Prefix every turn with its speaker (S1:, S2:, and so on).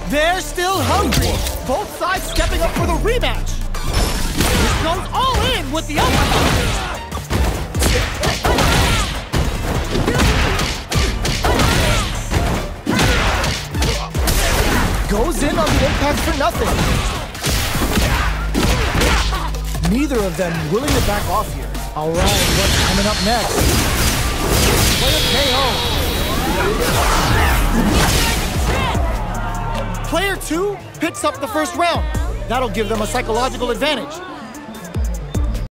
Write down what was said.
S1: They're still hungry. Both sides stepping up for the rematch. This goes all in with the uppercut. Goes in on the impact for nothing. Neither of them willing to back off here. All right, what's coming up next? Player KO. Player 2 picks up the first round. That'll give them a psychological advantage.